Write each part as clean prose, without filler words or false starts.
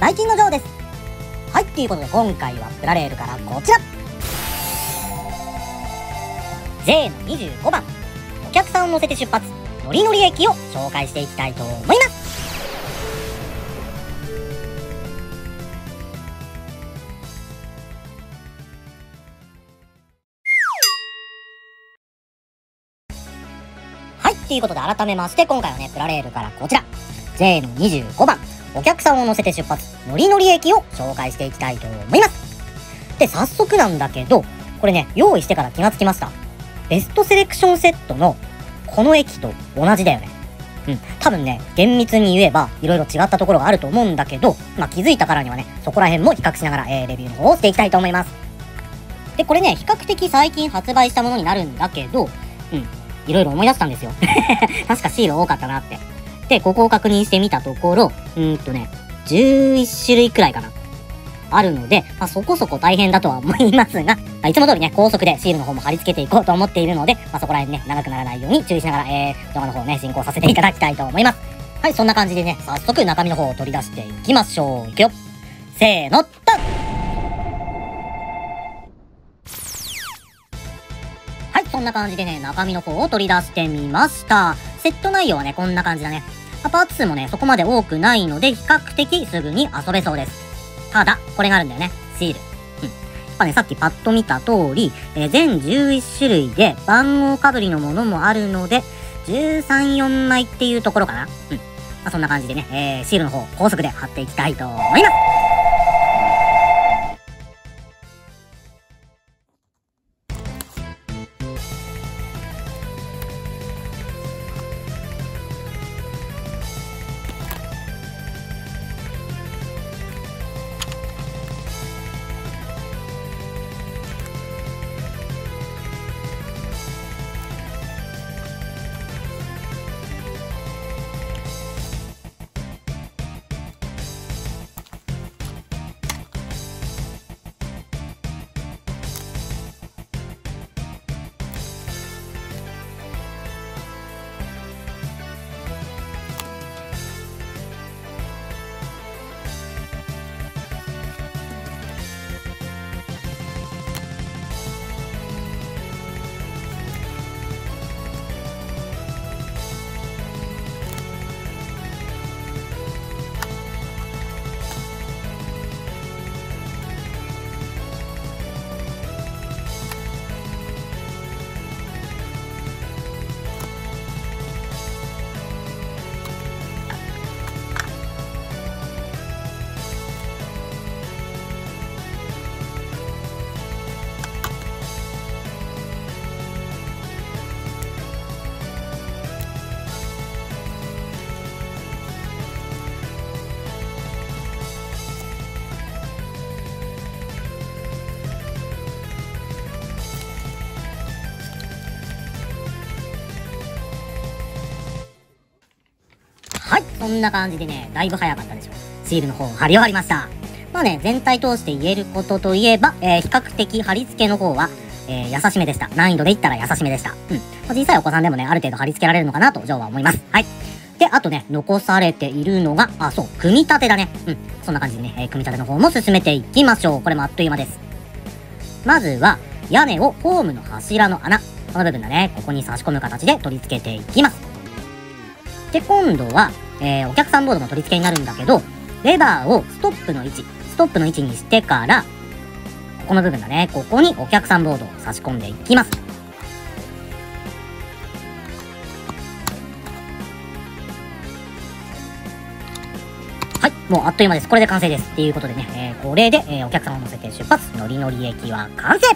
大金の城です。はい、ということで今回はプラレールからこちら J の25番お客さんを乗せて出発ノリノリ駅を紹介していきたいと思います。はい、ということで改めまして今回はねプラレールからこちら J の25番お客さんを乗せて出発ノリノリ駅を紹介していきたいと思います。で、早速なんだけどこれね用意してから気がつきました。ベストセレクションセットのこの駅と同じだよね。多分ね厳密に言えばいろいろ違ったところがあると思うんだけど、気づいたからにはねそこら辺も比較しながら、レビューの方をしていきたいと思います。で、これね比較的最近発売したものになるんだけどいろいろ思い出したんですよ確かシール多かったなって。で、ここを確認してみたところ11種類くらいかなあるので、そこそこ大変だとは思いますが、いつも通りね高速でシールの方も貼り付けていこうと思っているので、そこら辺ね長くならないように注意しながら、動画の方ね進行させていただきたいと思います。はい、そんな感じでね早速中身の方を取り出していきましょう。いくよ、せーの、ドン。はい、そんな感じでね中身の方を取り出してみました。セット内容はねこんな感じだね。パーツ数もねそこまで多くないので比較的すぐに遊べそうです。ただこれがあるんだよね、シール。さっきパッと見た通り、全11種類で番号かぶりのものもあるので13、4枚っていうところかな。そんな感じでね、シールの方高速で貼っていきたいと思います。はい、そんな感じでねだいぶ早かったでしょ。シールの方貼り終わりました。全体通して言えることといえば、比較的貼り付けの方は、優しめでした。難易度で言ったら優しめでした。小さいお子さんでもねある程度貼り付けられるのかなとジョーは思います。はい。で、あとね残されているのがそう組み立てだね。そんな感じでね、組み立ての方も進めていきましょう。これもあっという間です。まずは屋根をホームの柱の穴、この部分だね、ここに差し込む形で取り付けていきます。で、今度は、お客さんボードの取り付けになるんだけど、レバーをストップの位置にしてから、ここの部分だね、ここにお客さんボードを差し込んでいきます。はい、もうあっという間です。これで完成です。っていうことでね、これで、お客さんを乗せて出発、ノリノリ駅は完成。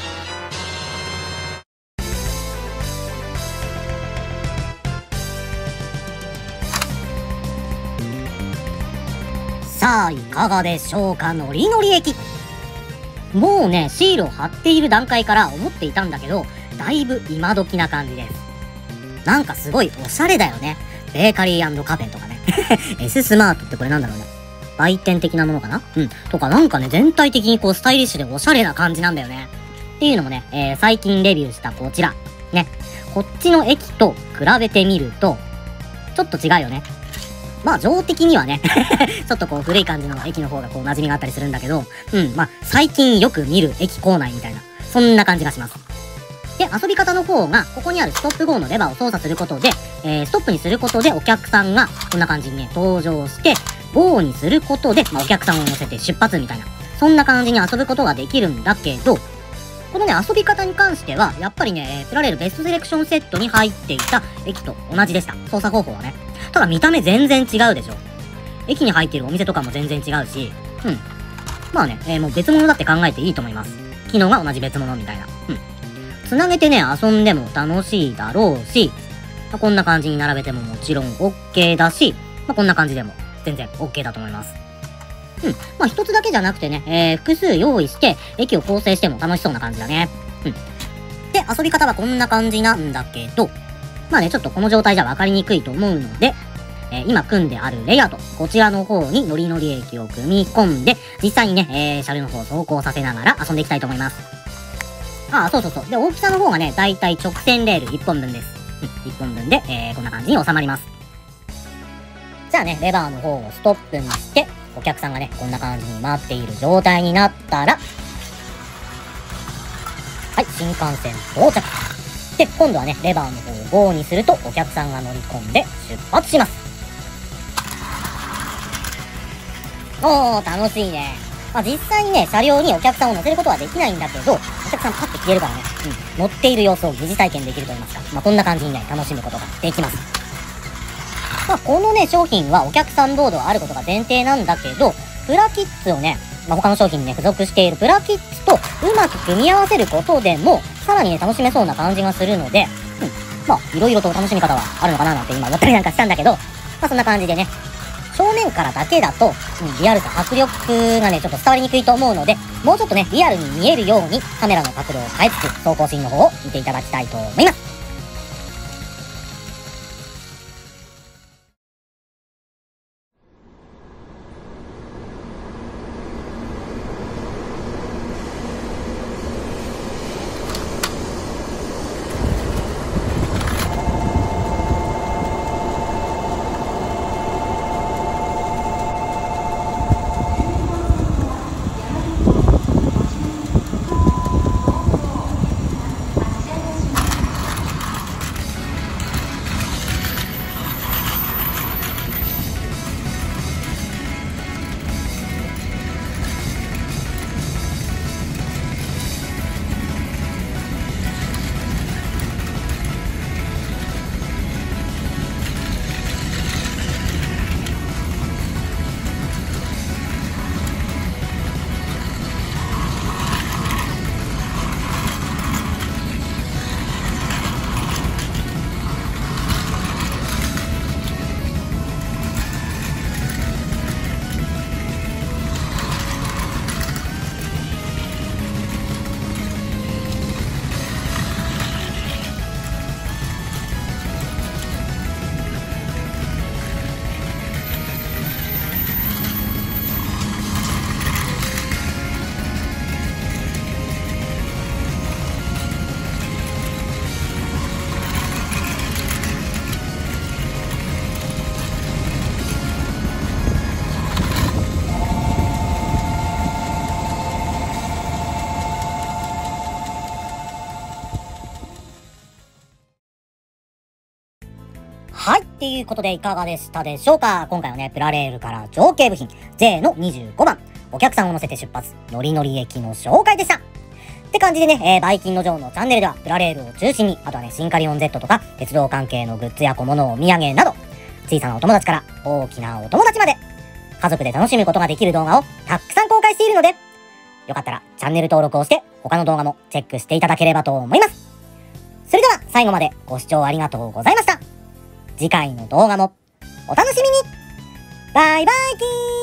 さあいかがでしょうか、ノリノリ駅。もうねシールを貼っている段階から思っていたんだけど、だいぶ今時な感じです。なんかすごいおしゃれだよね。ベーカリー&カフェとかねS スマートってこれなんだろうね、売店的なものかなとか、なんかね全体的にこうスタイリッシュでおしゃれな感じなんだよね。っていうのもね、最近レビューしたこちらね、こっちの駅と比べてみるとちょっと違うよね。 まあ、情的にはね、ちょっとこう古い感じの駅の方がこう馴染みがあったりするんだけど、まあ、最近よく見る駅構内みたいな、そんな感じがします。で、遊び方の方が、ここにあるストップGOのレバーを操作することで、ストップにすることでお客さんがこんな感じにね、登場して、GO にすることで、まあ、お客さんを乗せて出発みたいな、そんな感じに遊ぶことができるんだけど、このね、遊び方に関しては、やっぱりね、プラレールベストセレクションセットに入っていた駅と同じでした。操作方法はね。ただ見た目全然違うでしょ。駅に入っているお店とかも全然違うし、まあね、もう別物だって考えていいと思います。機能が同じ別物みたいな。つなげてね、遊んでも楽しいだろうし、まあ、こんな感じに並べてももちろん OK だし、まあ、こんな感じでも全然 OK だと思います。まあ一つだけじゃなくてね、複数用意して、駅を構成しても楽しそうな感じだね。で、遊び方はこんな感じなんだけど、まあね、ちょっとこの状態じゃ分かりにくいと思うので、今組んであるレイアウト、こちらの方にノリノリ駅を組み込んで、実際にね、車両の方を走行させながら遊んでいきたいと思います。そう。で、大きさの方がね、だいたい直線レール1本分です。1本分で、こんな感じに収まります。じゃあね、レバーの方をストップにして、お客さんがね、こんな感じに待っている状態になったら、はい、新幹線到着。で、今度はね、レバーの方を GO にすると、お客さんが乗り込んで出発します。楽しいね。まあ、実際にね、車両にお客さんを乗せることはできないんだけど、お客さんパッて消えるからね、乗っている様子を疑似体験できると言いますか、まあ、こんな感じにね、楽しむことができます。まあ、このね、商品はお客さんボードがあることが前提なんだけど、プラキッズをね、まあ、他の商品にね、付属しているプラキッズとうまく組み合わせることでも、さらにね、楽しめそうな感じがするので、まあ、いろいろと楽しみ方はあるのかななんて今思ったりなんかしたんだけど、まあ、そんな感じでね、正面からだけだと、リアルさ、迫力がね、ちょっと伝わりにくいと思うので、もうちょっとね、リアルに見えるようにカメラの角度を変えつつ、走行シーンの方を見ていただきたいと思います。はい。っていうことでいかがでしたでしょうか。今回はね、プラレールから情景部品 J の25番、お客さんを乗せて出発、ノリノリ駅の紹介でした。って感じでね、バイキンの女王のチャンネルでは、プラレールを中心に、あとはね、シンカリオン Z とか、鉄道関係のグッズや小物、お土産など、小さなお友達から大きなお友達まで、家族で楽しむことができる動画をたくさん公開しているので、よかったらチャンネル登録をして、他の動画もチェックしていただければと思います。それでは、最後までご視聴ありがとうございました。次回の動画もお楽しみに。バイバイキーン。